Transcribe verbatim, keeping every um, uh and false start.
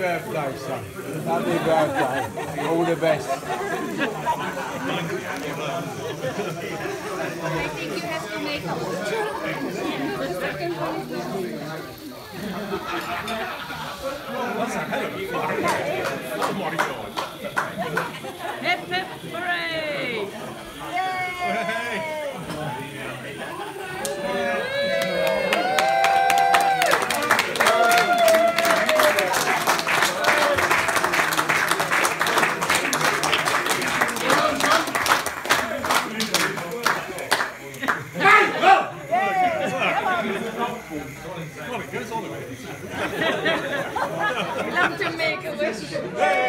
birthday, son. Happy birthday. All the best. I think you have to make a picture. The second one is That's a hell of a fire. Oh my God. Hip hip hooray! Hey. Love to make a wish.